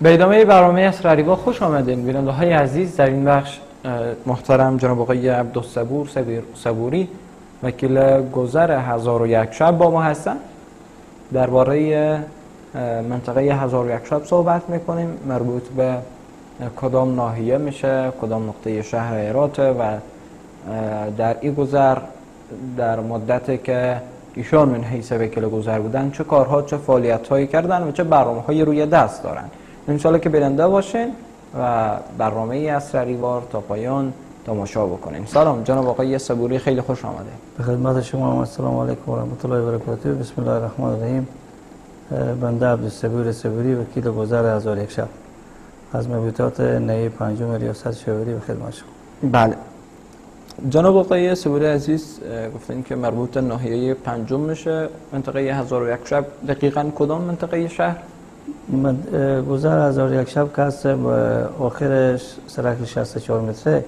به ادامه برنامه اسرائیلی خوش آمدین بیننده های عزیز. در این بخش محترم جناب آقای عبدالصبور صبوری وکیل گذر 1001 شب با ما هستن. درباره منطقه 1001 شب صحبت میکنیم، مربوط به کدام ناحیه میشه، کدام نقطه شهر هرات و در این گذر در مدتی که ایشان من حیث وکیل گذر بودن چه کارها چه فعالیت هایی کردن و چه برنامه های روی دست دارن. انشالله که بیننده باشین و برنامه اسرائیلیوار تا پایان تماشا بکنین. سلام جناب آقای صبوری، خیلی خوش آمده. به خدمت شما. السلام علیکم و رحمت الله و برکاته. بسم الله الرحمن الرحیم. بنده عبدالصبور صبوری وکیل گذر 1001 شب از مبیتات نهی پنجم ریاست شوری به خدمت شما. بله جناب آقای صبوری عزیز، گفتین که مربوط ناحیه پنجم میشه، منطقه 1001 شب دقیقاً کدام منطقه شهر؟ گذر 1001 شب که هست آخر سرک 64 متره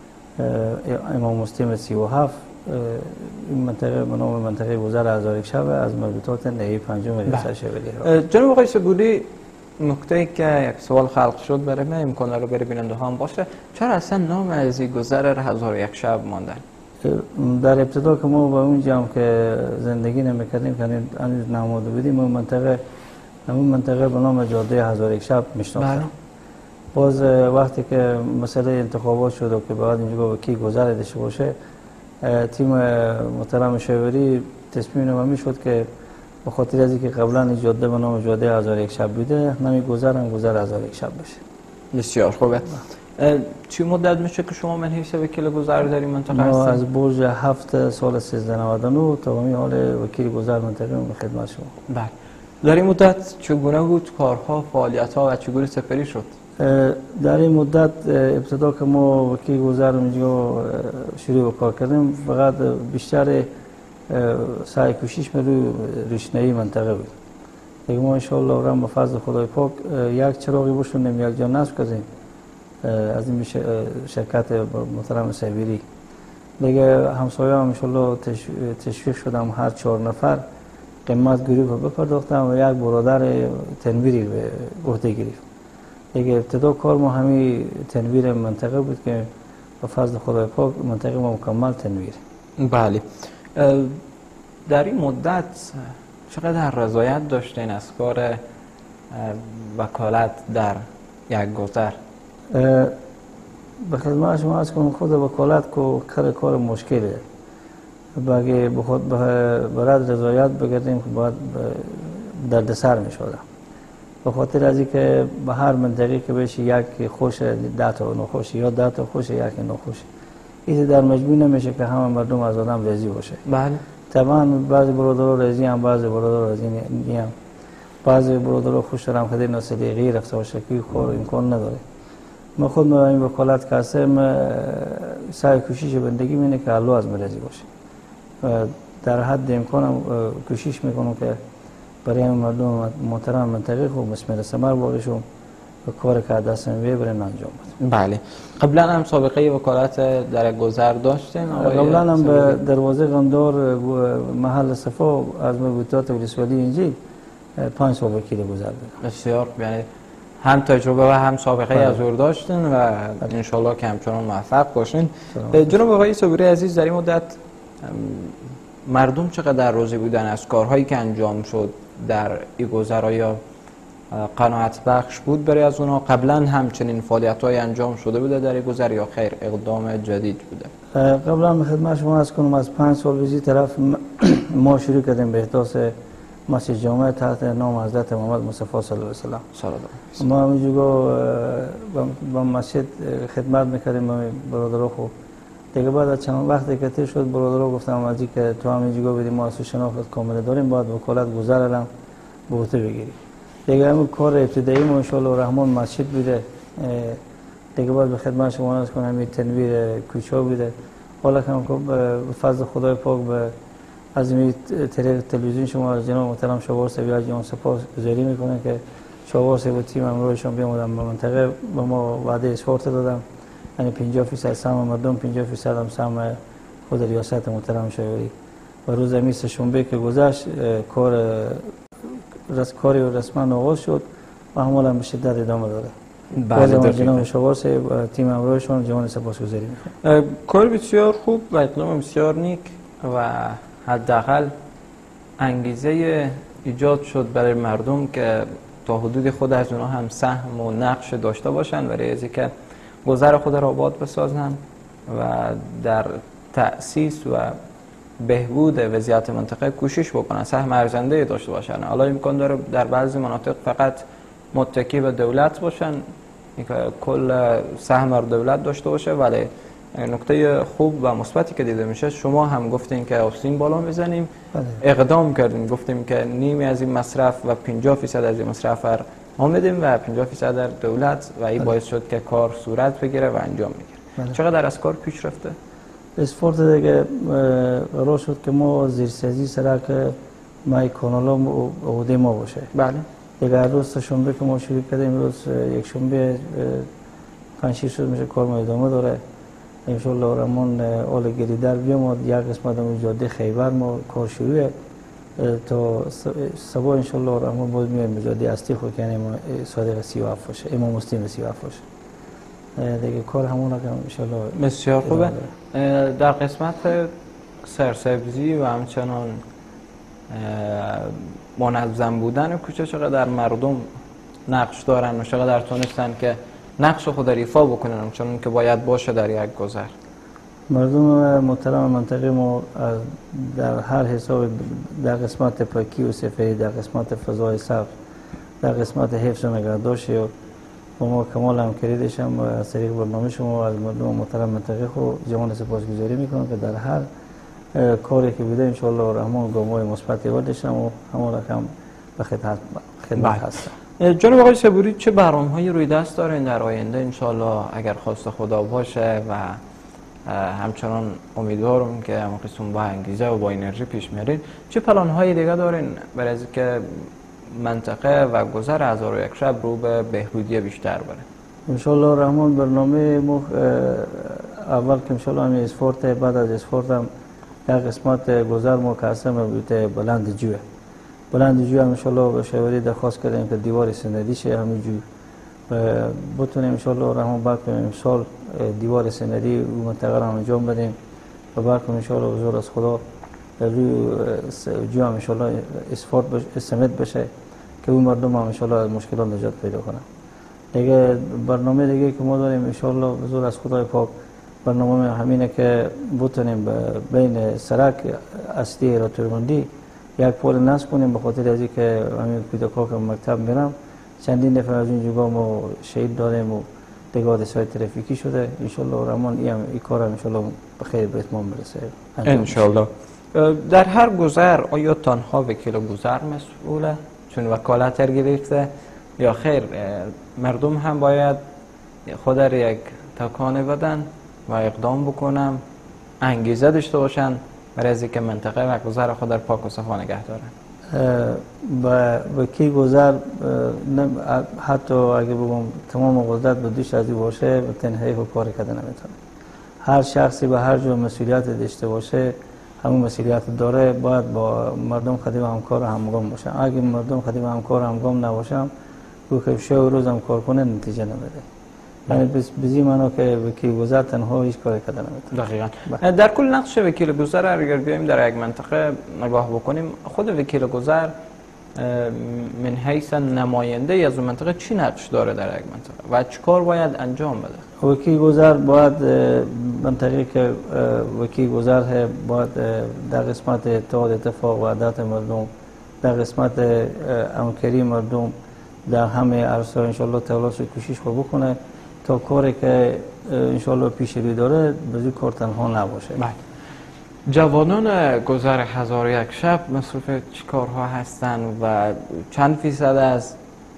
امام مسلم 37. این منطقه به نام منطقه گذر 1001 شب از مربوطات نهی پنجم ریاست شوری. جناب آقای صبوری، نکته که یک سوال خلق شد برای من امکان رو برای بیننده ها هم باشه، چرا اصلا نام از گذر 1001 شب ماندن؟ در ابتدا که ما با اونجا که زندگی نمیکردیم که نماده بودیم اون منطقه به نام جاده 1001 شب میشناختیم. باز وقتی که مسئله انتخابات شد و که بعد اینجا وکیل گذر داشته باشه، تیم محترم شوری تصمیم نمی شد که به خاطر از اینکه قبلا این جاده به نام جاده 1001 شب بوده، نمی گذر 1001 شب بشه. بسیار خوبه. چی مدت میشه که شما من حیث وکیل گذر در این منطقه هستید؟ ما از برج 7 سال 1399 تا همین حال وکیل گذر منطقه به خدمت شما. بله. در این مدت چگونه بود کارها، فعالیت‌ها و چگونه سپری شد؟ در این مدت ابتدا که ما وکیل گذر اونجا شروع به کار کردیم، فقط بیشتر سعی کوشش روی روشنایی منطقه بود. دیگه ما انشاءالله رحم و فضل خدای پاک یک چراغی بشونیم، یک جا نصب کنیم از این شرکت محترم صبوری. دیگه همسایه هم انشاءالله تشویق شدم، هر 4 نفر قیمت گروه رو بپرداختم و یک برادر تنویری به عهده گرفت. دیگه ابتدا کار ما همین تنویر منطقه بود که با فضل خدای پاک منطقه ما مکمل تنویر. بله. در این مدت چقدر رضایت داشتین از کار وکالت در یک گذر؟ به خدمت شما از کنم خود وکالت که کار مشکله. باقی بخود برای رضایت بگردیم که باید دردسر می شده. به خاطر از اینکه به هر منطقه که بشه یک خوش 10 تا ناخوش یا 10 تا خوش یک ناخوش، این در مجموع نمیشه که همه مردم از آدم راضی باشه. بله. طبعا بعضی برادرها راضی هم، بعضی برادرها راضی نیم. بعضی برادرها خوش دارم خدای ناسلی غیر رفته باشه که خور امکان نداره. ما خود ما این وکالت که هستم سعی کوشش بندگی مینه که الله از راضی باشه. در حد امکانم کوشش میکنم که برای مردم محترم منطقه خوب مسمر ثمر بارشون و کار که دستم برن انجام بدم. بله. قبلا هم سابقه وکالت در گذر داشتین؟ قبلا هم به دروازه غمدار محل صفا از مبیتات ولسوالی اینجی 5 سال وکیل گذر بودم. بسیار، یعنی هم تجربه و هم سابقه حضور داشتین و انشالله که همچنان موفق باشین. جناب آقای صبوری عزیز، در این مدت مردم چقدر راضی بودن از کارهایی که انجام شد در این گذر؟ یا قناعت بخش بود برای از اونا؟ قبلا همچنین فعالیت‌های انجام شده بوده در این گذر یا خیر اقدام جدید بوده؟ قبلا به خدمت شما از کنم از 5 سال وزی طرف ما شروع کردیم به احداث مسجد جامع تحت نام حضرت محمد مصطفی صلی الله علیه و سلم. ما همینجا با مسجد خدمت میکردیم با برادرها. خوب دیگه بعد از چند وقتی که تیر شد برادرها گفتم از که تو همینجا بدیم ما از شناخت کامل داریم، باید وکالت گذر هم به عهده بگیری. دیگه همون کار ابتدایی ما ان شاء الله رحمان مسجد بوده. دیگه بعد به خدمت شما عرض کنم همین تنویر کوچه بوده. حالا که به فضل خدای پاک به از این طریق تلویزیون شما از جناب محترم شاور صبوری جان سپاسگزاری میکنه که شاور صبوری تیم امروزشون بیامدن به منطقه به ما وعده اسپورت دادم، یعنی 50% سهم مردم، 50% هم سهم خود ریاست محترم شوری. و روز میس شنبه که گذشت کاری رسما آغاز شد و همون هم به شدت ادامه داره. بله جناب شواس تیم همراهشون جوان سپاسگزاری میکنم. کار بسیار خوب و اقدام بسیار نیک و حداقل انگیزه ایجاد شد برای مردم که تا حدود خود از اونها هم سهم و نقش داشته باشن برای از اینکه گذر خود را آباد بسازن و در تأسیس و بهبود وضعیت منطقه کوشش بکنن، سهم ارزنده داشته باشن. حالا امکان داره در بعضی مناطق فقط متکی به دولت باشن، کل سهم رو دولت داشته باشه، ولی نکته خوب و مثبتی که دیده میشه، شما هم گفتین که آستین بالا میزنیم، اقدام کردیم، گفتیم که نیمی از این مصرف و 50% از این مصرف رو آمدیم و 50% در دولت و این باعث شد که کار صورت بگیره و انجام بگیره. چقدر از کار پیش رفته؟ اسپورت دیگه قرار شد که ما زیرسازی سرک مای کانالا عهده ما باشه. بله. دیگه روز شنبه که ما شروع کردیم، روز یک شنبه 5-6 روز میشه کار ما ادامه داره. انشالله رحمان اول گریدر بیام و یک قسمت هم جاده خیبر ما کار شروعه تا صبح انشالله رحمان باید میایم جاده اصلی خود کنیم صادق 37 باشه، امام مسلم 37 باشه. دیگه کار همون که انشالله بسیار خوبه. در قسمت سرسبزی و همچنان منظم بودن کوچه چقدر مردم نقش دارن و چقدر تونستن که نقش خود را ایفا بکنن چون که باید باشه در یک گذر؟ مردم محترم منطقه ما در هر حساب، در قسمت پاکی و سفری، در قسمت فضای سبز، در قسمت حفظ و نگهداشت و ما کمال همکاری داشتم از طریق برنامه شما از مردم محترم منطقه خود جوان سپاسگزاری میکنم که در هر کاری که بوده انشالله رحمان گام‌های مثبتی داشتم و همون رقم به خدمت هستم. جناب آقای صبوری چه برنامه‌هایی روی دست دارین در آینده انشالله اگر خواست خدا باشه و همچنان امیدوارم که همون قسم با انگیزه و با انرژی پیش میرین، چه پلان‌های دیگه دارین برای اینکه منطقه و گذر 1001 شب رو به بهبودی بیشتر بره؟ انشالله رحمان برنامه اول که انشالله همین اسپورت، بعد از اسپورت هم در قسمت گذر ما که هستم بیوته بلند جوه هم انشالله به شوری درخواست کردیم که دیوار سندی شه همین جو بتونیم انشالله رحمان بعد کنیم امسال دیوار سندی و منطقه رو انجام بدیم و بعد کنیم انشالله حضور از خدا روی جو هم انشالله اسپورت سمت بشه که اون مردم هم انشالله از مشکلات نجات پیدا کنن. دیگه برنامه دیگه که ما داریم انشالله حضور از خدای پاک برنامه همینه که بتونیم بین سرک اصلی راتورمندی یک پل نصب کنیم به خاطر از اینکه همین کودک‌ها که مکتب میرم چندین نفر از این جگا ما شهید داریم و دیگه حادثه‌های ترافیکی شده. انشالله رحمان این کار انشالله بخیر به اتمام برسه انشالله. در هر گذر آیا تنها وکیل گذر مسئوله چون وکالت گرفته یا خیر مردم هم باید خود را یک تکانه بدن و اقدام بکنم انگیزه داشته باشن برای از اینکه منطقه و گذر خود را پاک و صفا نگه دارن؟ با کی گذر حتی اگه بگم تمام قدرت به دوش ازی باشه به تنهایی و کار کردن نمیتونه. هر شخصی به هر جور مسئولیت داشته باشه همون مسئولیت داره، باید با مردم خدمت همکار همگام باشه. اگه مردم خدمت همکار همگام نباشم که شب و روز هم کار کنه نتیجه نمیده. یعنی بزی منو که وکیل گذر تنها هیچ کاری کردن نمیتونه. دقیقاً. در کل نقش وکیل گذر اگر بیایم در یک منطقه نگاه بکنیم، خود وکیل گذر من حیث نماینده از اون منطقه چی نقش داره در یک منطقه و چیکار باید انجام بده؟ وکیل گذر باید منطقه که وکیل گذر باید در قسمت اتفاق و عدالت مردم، در قسمت همکاری مردم در همه عرصه انشالله تلاش و کوشش بکنه تا کاری که انشالله پیش رو داره بزی کار تنها نباشه. جوانان گذر 1001 شب مصروف چی کارها هستن و چند فیصد از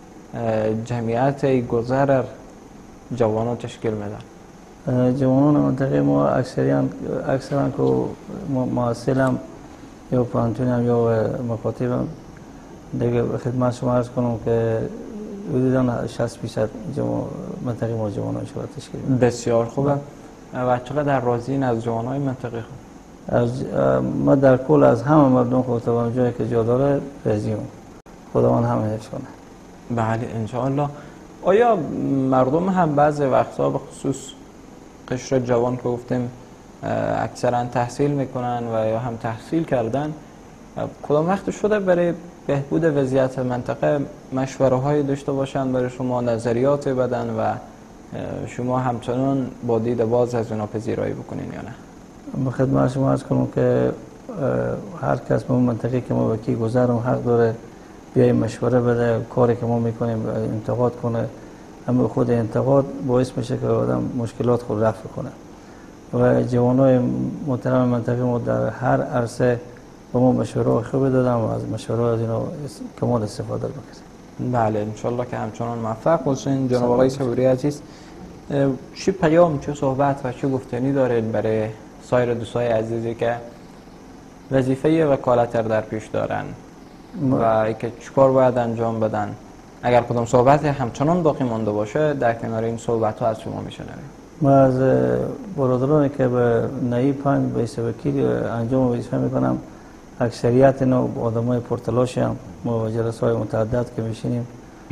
جمعیت گذر جوانان تشکیل میدن؟ جوانان منطقه ما اکثرا که محصلم یا پانتونم یا مکاتبم دیگه خدمت شما عرض کنم که حدوداً 60% منطقه ما جوانان شده تشکیل میدن. بسیار خوبه. و چقدر راضیین از جوانای منطقه خود؟ ما در کل از همه مردم خود جایی که جا داره راضیم. خداوند همه حفظ کنه. بله انشاءالله. آیا مردم هم بعضی وقتا به خصوص قشر جوان که گفتیم اکثرا تحصیل میکنن و یا هم تحصیل کردن، کدام وقت شده برای بهبود وضعیت منطقه مشوره های داشته باشن برای شما، نظریات بدن و شما همچنان با دید باز از اونا پذیرایی بکنین یا نه؟ به خدمت شما عرض کنم که هر کس به اون منطقه که ما بکی گذرم حق داره بیای مشوره بده، کاری که ما میکنیم انتقاد کنه. اما خود انتقاد باعث میشه که آدم مشکلات خود رفع کنه و جوانای محترم منطقه ما در هر عرصه به ما مشوره خوب دادن و از مشوره از اینا کمال استفاده بکنیم. بله انشالله که همچنان موفق باشین. جناب آقای صبوری عزیز، چه پیام، چه صحبت و چه گفتنی دارید برای سایر دوستای عزیزی که وظیفه وکالت در پیش دارن و اینکه چیکار باید انجام بدن؟ اگر کدام صحبت همچنان باقی مانده باشه در کنار این صحبت ها از شما میشنویم. ما از برادرانی که به نایی پنج به وکیل انجام وظیفه میکنم، اکثریت اینا آدمای پرتلاش هم، ما و جلسه های متعدد که میشینیم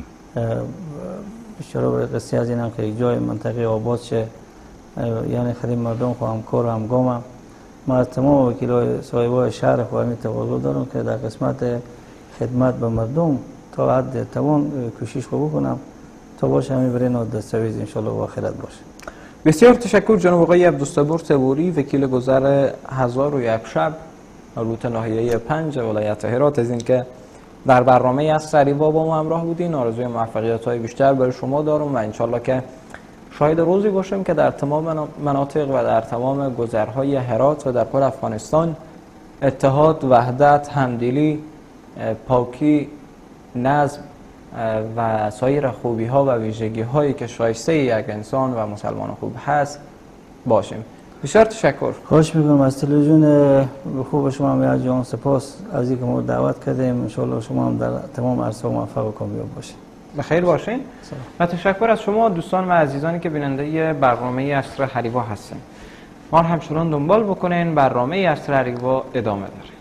بیشتر به قصه از این هم که یک جای منطقه آباد شه، یعنی خیلی مردم خو همکار و همگام. ما از تمام وکیلای صاحبای شهر خو همین تقاضا دارم که در قسمت خدمت به مردم تا حد توان کوشش بکنم تا باشه همین برای اینا دستاویز ان شاءالله و آخرت باشه. بسیار تشکر جناب آقای عبدالصبور صبوری، وکیل گذر 1001 شب روت ناحیه 5 ولایت هرات، از اینکه در برنامه عصر اریوا با ما همراه بودین. آرزوی موفقیت‌های بیشتر برای شما دارم و انشالله که شاهد روزی باشیم که در تمام مناطق و در تمام گذرهای هرات و در کل افغانستان اتحاد، وحدت، همدلی، پاکی، نظم و سایر خوبی ها و ویژگی هایی که شایسته یک انسان و مسلمان خوب هست باشیم. بسیار تشکر. خوش میکنم از تلویزیون خوب شما هم جان، سپاس از اینکه ما دعوت کردیم. ان شاء الله شما هم در تمام عرصه موفق و کامیاب باشید. بخیر باشین. و تشکر از شما دوستان و عزیزانی که بیننده برنامه عصر اریوا هستین. ما همچنان دنبال بکنین، برنامه عصر اریوا ادامه داره.